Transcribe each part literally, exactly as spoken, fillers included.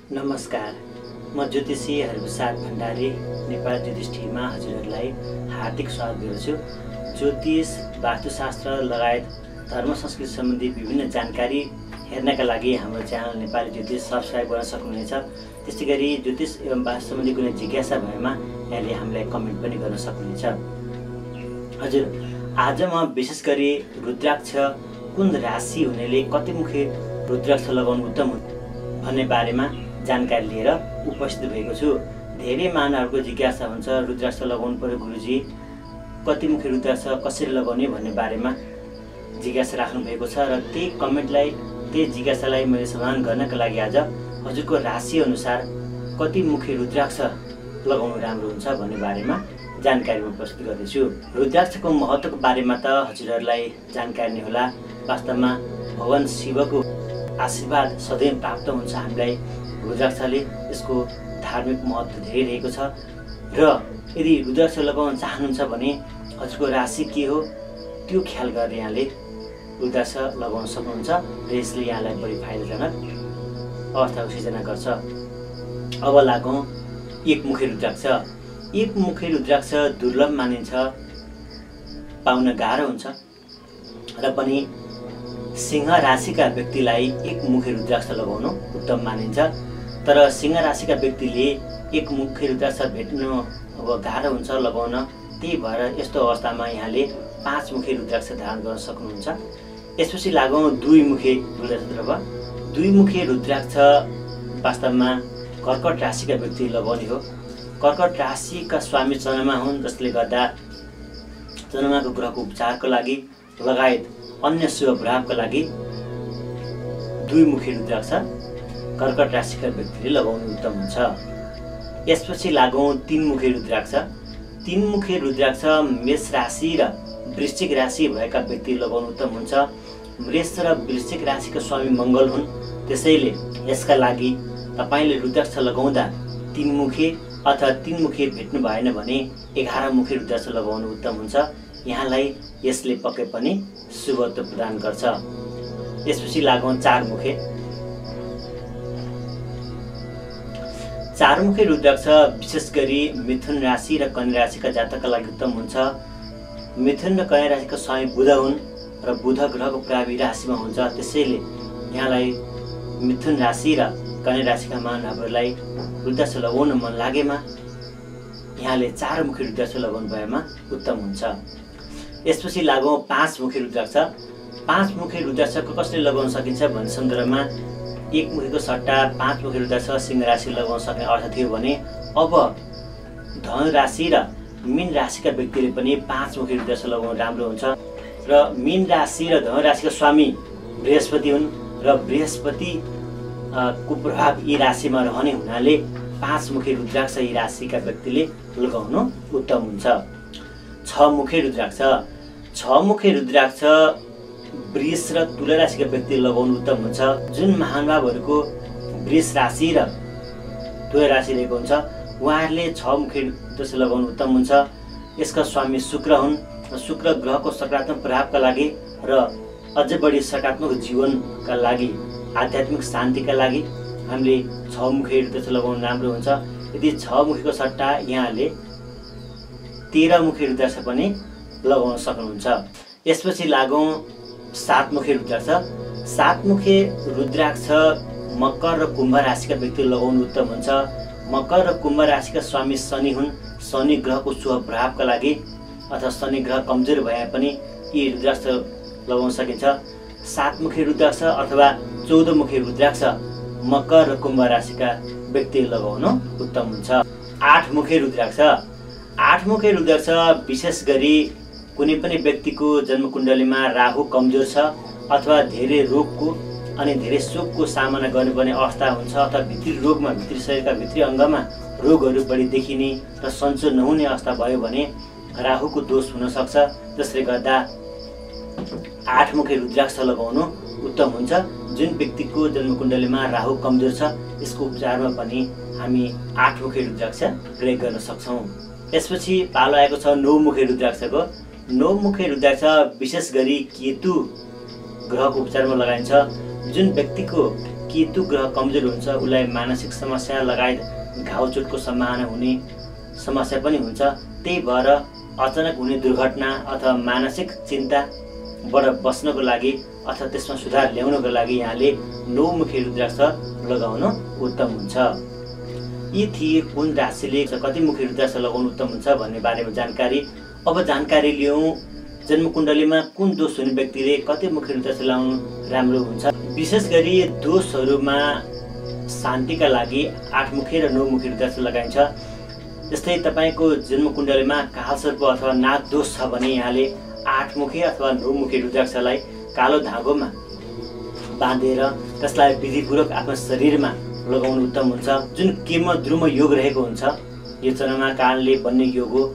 नमस्कार, म ज्योतिषी हरप्रसाद भण्डारी नेपाल ज्योतिष टिममा हजुरहरूलाई हार्दिक स्वागत गर्छु। ज्योतिष, वास्तुशास्त्र लगायत धर्म संस्कृति सम्बन्धी विभिन्न जानकारी हेर्नका लागि हाम्रो च्यानल नेपाली ज्योतिष सब्सक्राइब गर्न सक्नुहुनेछ। त्यस्तै गरी ज्योतिष एवं वास्तु सम्बन्धी कुनै जिज्ञासा भएमा यहाँले हामीलाई कमेन्ट पनि गर्न सक्नुहुनेछ। हजुर, आज म विशेष गरी रुद्राक्ष कुन राशि हुनेले कतिमुखी रुद्राक्ष लगाउनु उत्तम भन्ने बारेमा जानकारी लिएर उपस्थित भएको छु। धेरै मानवहरूको जिज्ञासा हुन्छ, रुद्राक्ष लगाउनु पर्यो गुरुजी, कतिमुखी रुद्राक्ष कसरी लगाउने भन्ने बारेमा जिज्ञासा राख्नु भएको छ र त्यही कमेन्टलाई त्यही जिज्ञासालाई मैले समाधान गर्नका लागि आज हजुरको राशि अनुसार कतिमुखी रुद्राक्ष लगाउनु राम्रो हुन्छ भन्ने बारेमा जानकारी म प्रस्तुत गर्दैछु। रुद्राक्षको महत्त्वको बारेमा त हजुरहरूलाई जानकारी नै होला। वास्तवमा भगवान शिवको आशीर्वाद सधैँ प्राप्त हुन्छ हामीलाई रुद्राक्षले। यसको धार्मिक महत्त्व धेरै रहेको छ र यदि रुद्राक्ष लगाउन चाहनुहुन्छ भने हजुरको राशि के हो त्यो ख्याल गरेर यहाँले रुद्राक्ष लगाउन सक्नुहुन्छ र यसले यहाँलाई बढी फाइदाजनक अवस्थाको सिर्जना गर्छ। अब लागौँ एकमुखी रुद्राक्ष। एकमुखी रुद्राक्ष दुर्लभ मानिन्छ, पाउन गाह्रो हुन्छ र पनि सिंह राशिका व्यक्तिलाई एकमुखी रुद्राक्ष लगाउनु उत्तम मानिन्छ। तर सिंह राशिका व्यक्तिले एकमुखी रुद्राक्ष भेट्नु अब गाह्रो हुन्छ लगाउन। त्यही भएर यस्तो अवस्थामा यहाँले पाँचमुखी रुद्राक्ष धारण गर्न सक्नुहुन्छ। यसपछि लागौँ दुईमुखी रुद्राक्ष। दुईमुखी रुद्राक्ष वास्तवमा कर्कट राशिका व्यक्ति लगाउने हो। कर्कट राशिका स्वामी चन्द्रमा हुन्, जसले गर्दा चन्द्रमाको ग्रहको उपचारको लागि लगायत अन्य शुभ प्रभावका लागि दुईमुखी रुद्राक्ष कर्कट राशिका व्यक्तिले लगाउनु उत्तम हुन्छ। यसपछि लागौँ तीनमुखी रुद्राक्ष। तीनमुखी रुद्राक्ष मेष राशि र वृश्चिक राशि भएका व्यक्ति लगाउनु उत्तम हुन्छ। मेष र वृश्चिक राशिका स्वामी मङ्गल हुन्, त्यसैले यसका लागि तपाईँले रुद्राक्ष लगाउँदा तीनमुखी अथवा तीनमुखी भेट्नु भएन भने एघारमुखी रुद्राक्ष लगाउनु उत्तम हुन्छ। यहाँलाई यसले पक्कै पनि शुभत्व प्रदान गर्छ। यसपछि लागौँ चारमुखे। चारमुखी रुद्राक्ष विशेष गरी मिथुन राशि र कन्या राशिका जातकका लागि उत्तम हुन्छ। मिथुन र कन्या राशिका स्वामी बुध हुन् र बुध ग्रहको प्रभावी राशिमा हुन्छ, त्यसैले यहाँलाई मिथुन राशि र कन्या राशिका मानवहरूलाई रुद्राक्ष लगाउन मन लागेमा यहाँले चारमुखी रुद्राक्ष लगाउनु भएमा उत्तम हुन्छ। यसपछि लागौँ पाँचमुखी रुद्राक्ष। पाँचमुखी रुद्राक्ष कसरी लगाउन सकिन्छ भन्ने सन्दर्भमा एकमुखीको सट्टा पाँचमुखी रुद्राक्ष सिंह राशि लगाउन सक्ने अर्थ थियो भने अब धनु राशि र मीन राशिका व्यक्तिले पनि पाँचमुखी रुद्राक्ष लगाउनु राम्रो हुन्छ। र मीन राशि र धनु राशिका स्वामी बृहस्पति हुन् र बृहस्पति को प्रभाव यी राशिमा रहने हुनाले पाँचमुखी रुद्राक्ष यी राशिका व्यक्तिले लगाउनु उत्तम हुन्छ। छमुखी रुद्राक्ष। छमुखी रुद्राक्ष वृष र तुला राशिका व्यक्तिले लगाउनु उत्तम हुन्छ। जुन महानुभावहरूको वृष राशि र तुला राशि रहेको हुन्छ उहाँहरूले छमुखी रुद्राक्ष लगाउनु उत्तम हुन्छ। यसका स्वामी शुक्र हुन् र शुक्र ग्रहको सकारात्मक प्रभावका लागि र अझ बढी सकारात्मक जीवनका लागि, आध्यात्मिक शान्तिका लागि हामीले छमुखी रुद्राक्ष लगाउनु राम्रो हुन्छ। यदि छमुखीको सट्टा यहाँले तेह्रमुखी रुद्राक्ष पनि लगाउन सक्नुहुन्छ। यसपछि लागौँ सातमुखी रुद्राक्ष। सातमुखी रुद्राक्ष मकर र कुम्भ राशिका व्यक्तिले लगाउनु उत्तम हुन्छ। मकर र कुम्भ राशिका स्वामी शनि हुन्। शनि ग्रहको शुभ प्रभावका लागि अथवा शनि ग्रह कमजोर भए पनि यी रुद्राक्ष लगाउन सकिन्छ। सातमुखी रुद्राक्ष अथवा चौधमुखी रुद्राक्ष मकर र कुम्भ राशिका व्यक्तिले लगाउनु उत्तम हुन्छ। आठमुखी रुद्राक्ष। आठमुखी रुद्राक्ष विशेष गरी कुनै पनि व्यक्तिको जन्मकुण्डलीमा राहु कमजोर छ अथवा धेरै रोगको अनि धेरै शोकको सामना गर्नुपर्ने अवस्था हुन्छ अथवा भित्री रोगमा, भित्री शरीरका भित्री अङ्गमा रोगहरू बढी देखिने र सन्चो नहुने अवस्था भयो भने राहुको दोष हुनसक्छ। जसले गर्दा आठमुखी रुद्राक्ष लगाउनु उत्तम हुन्छ। जुन व्यक्तिको जन्मकुण्डलीमा राहु कमजोर छ यसको उपचारमा पनि हामी आठमुखी रुद्राक्ष प्रयोग गर्न सक्छौँ। यसपछि पालो आएको छ नौमुखी रुद्राक्षको। नौमुखी रुद्राक्ष विशेष गरी केतु ग्रहको उपचारमा लगाइन्छ। जुन व्यक्तिको केतु ग्रह कमजोर हुन्छ उसलाई मानसिक समस्या लगायत घाउचोटको सम्भावना हुने समस्या पनि हुन्छ। त्यही भएर अचानक हुने दुर्घटना अथवा मानसिक चिन्ताबाट बच्नको लागि अथवा त्यसमा सुधार ल्याउनको लागि यहाँले नौमुखी रुद्राक्ष लगाउन उत्तम हुन्छ। यी थिए कुन राशिले कति मुखी रुद्राक्ष लगाउनु उत्तम हुन्छ भन्ने बारेमा जानकारी। अब जानकारी लियौँ जन्मकुण्डलीमा कुन दोष हुने व्यक्तिले कति मुखी रुद्राक्ष लगाउनु राम्रो हुन्छ। विशेष गरी दोषहरूमा शान्तिका लागि आठमुखी र नौमुखी रुद्राक्ष लगाइन्छ। जस्तै तपाईँको जन्मकुण्डलीमा कालसर्प अथवा नाग दोष छ भने यहाँले आठमुखी अथवा नौमुखी रुद्राक्षलाई कालो धागोमा बाँधेर त्यसलाई विधिपूर्वक आफ्नो शरीरमा लगाउनु उत्तम हुन्छ। जुन केम द्रुम योग रहेको हुन्छ यो जन्ममा कालले बन्ने योग हो।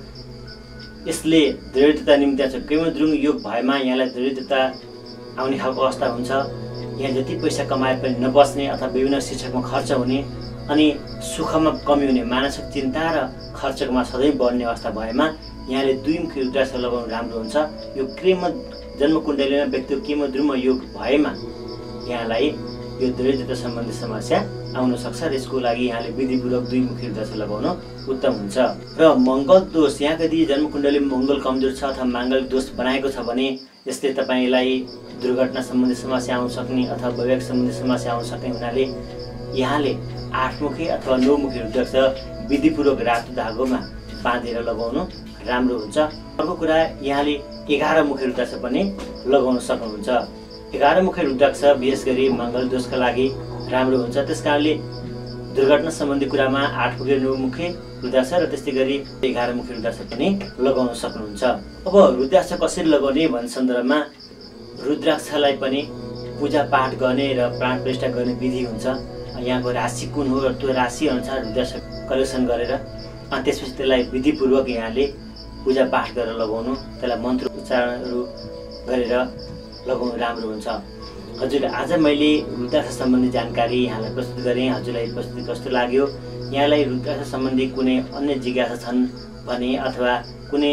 यसले दृढता निम्ति आउँछ। केम द्रुम योग भएमा यहाँलाई दृढता आउने खालको अवस्था हुन्छ। यहाँ जति पैसा कमाए पनि नबस्ने अथवा विभिन्न शिक्षकमा खर्च हुने अनि सुखमा कमी हुने मानसिक चिन्ता र खर्चमा सधैँ बढ्ने अवस्था भएमा यहाँले दुई मुखी रुद्राक्ष लगाउनु राम्रो हुन्छ। यो क्रेम जन्मकुण्डलीमा व्यक्तिको केम द्रुम योग भएमा यहाँलाई यो दृढता सम्बन्धी समस्या आउन सक्छ र यसको लागि यहाँले विधिपूर्वक दुई मुखी रुद्राक्ष लगाउन उत्तम हुन्छ। र मङ्गल दोष यहाँ यदि जन्मकुण्डलीमा मङ्गल कमजोर छ अथवा माङ्गलिक दोष बनाएको छ भने यसले तपाईँलाई दुर्घटना सम्बन्धी समस्या आउन सक्ने अथवा वैवाहिक सम्बन्धी समस्या आउन सक्ने हुनाले यहाँले आठमुखी अथवा नौमुखी रुद्राक्ष विधिपूर्वक रातो धागोमा बाँधेर लगाउनु राम्रो हुन्छ। अर्को कुरा यहाँले एघार मुखी रुद्राक्ष पनि लगाउन सक्नुहुन्छ। एघार मुखी रुद्राक्ष विशेष गरी मङ्गल दोषका लागि राम्रो हुन्छ। त्यस कारणले दुर्घटना सम्बन्धी कुरामा आठमुखी नौमुखी रुद्राक्ष र त्यस्तै गरी एघार मुखी रुद्राक्ष पनि लगाउन सक्नुहुन्छ। अब रुद्राक्ष कसरी लगाउने भन्ने सन्दर्भमा रुद्राक्षलाई पनि पूजा पाठ गर्ने र प्राण प्रतिष्ठा गर्ने विधि हुन्छ। यहाँको राशि कुन हो र त्यो राशि अनुसार रुद्राक्ष कलेक्सन गरेर अनि त्यसपछि त्यसलाई विधिपूर्वक यहाँले पूजा पाठ गरेर लगाउनु, त्यसलाई मन्त्र उच्चारणहरू गरेर लगाउनु राम्रो हुन्छ। हजुर आज मैले रुद्राक्ष सम्बन्धी जानकारी यहाँलाई प्रस्तुत गरेँ। हजुरलाई प्रस्तुति कस्तो लाग्यो? यहाँलाई रुद्राक्ष सम्बन्धी कुनै अन्य जिज्ञासा छन् भने अथवा कुनै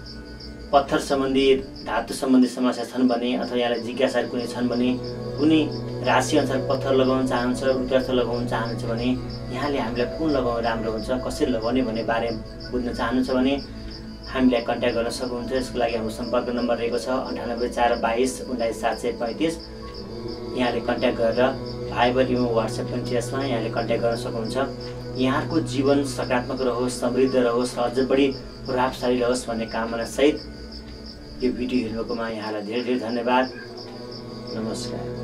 पत्थर सम्बन्धी धातु सम्बन्धी समस्या छन् भने अथवा यहाँलाई जिज्ञासाहरू कुनै छन् भने कुनै राशि अनुसार पत्थर लगाउन चाहनुहुन्छ, रुद्राक्ष लगाउन चाहनुहुन्छ भने यहाँले हामीलाई कुन लगाउनु राम्रो हुन्छ, कसरी लगाउने भन्ने बारे बुझ्न चाहनुहुन्छ भने हामीलाई कन्ट्याक्ट गर्न सक्नुहुन्छ। यसको लागि हाम्रो सम्पर्क नम्बर रहेको छ अन्ठानब्बे चार बाइस उन्नाइस सात सय पैँतिस। यहाँले कन्ट्याक्ट गरेर भाइबर इमो वाट्सएप पनि छ, यसमा यहाँले कन्ट्याक्ट गर्न सक्नुहुन्छ। यहाँको जीवन सकारात्मक रहोस्, समृद्ध रहोस् र अझ बढी प्रभावशाली रहोस् भन्ने कामना सहित यो भिडियो हेर्नुकोमा यहाँलाई धेरै धेरै धन्यवाद। नमस्कार।